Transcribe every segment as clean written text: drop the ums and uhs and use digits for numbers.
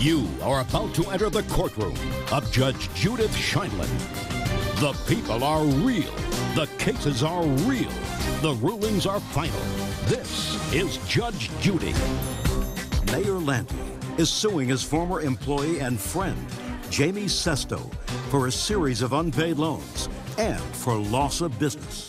You are about to enter the courtroom of Judge Judith Scheindlin. The people are real. The cases are real. The rulings are final. This is Judge Judy. Mayor Lanty is suing his former employee and friend, Jamie Sesto, for a series of unpaid loans and for loss of business.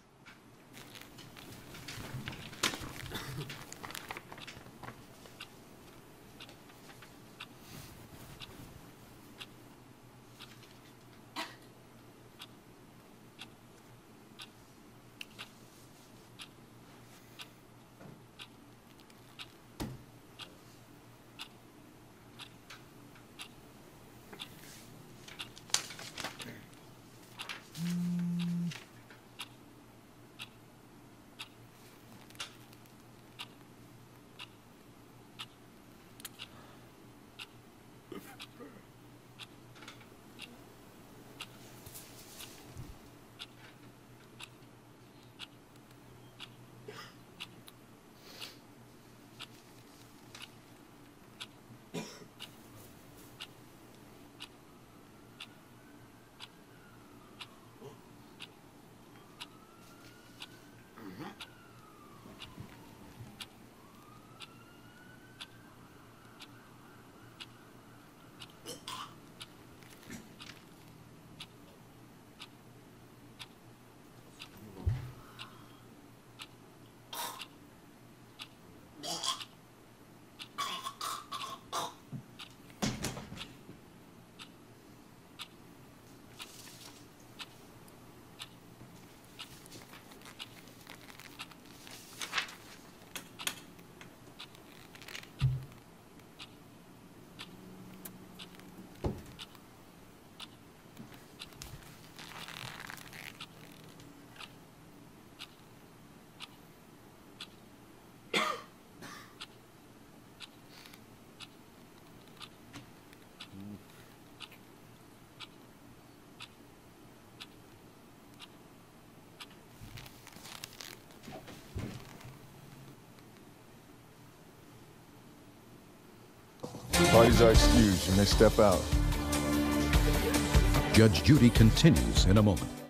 Parties are excused. You may step out. Judge Judy continues in a moment.